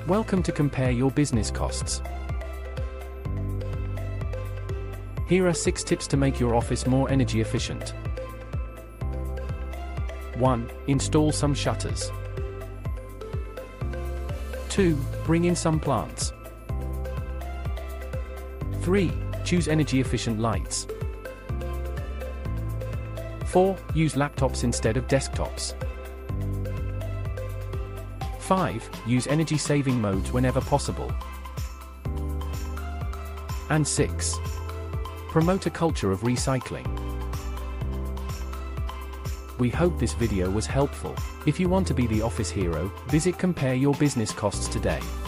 Welcome to Compare Your Business Costs. Here are 6 tips to make your office more energy efficient. 1. Install some shutters. 2. Bring in some plants. 3. Choose energy-efficient lights. 4. Use laptops instead of desktops. 5. Use energy-saving modes whenever possible. And 6. Promote a culture of recycling. We hope this video was helpful. If you want to be the office hero, visit Compare Your Business Costs today.